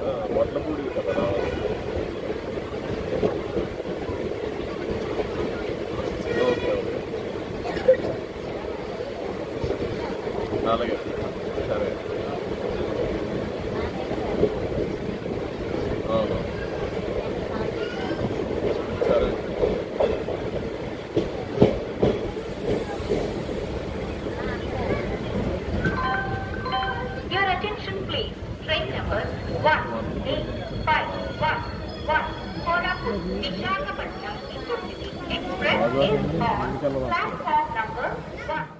వడ్లపూడి కదా రావాలి. Okay okay అలాగే సరే అవును సరే Your attention please. Train number 18511 Kolhapur-Vskp Intercity Express is on platform number 1.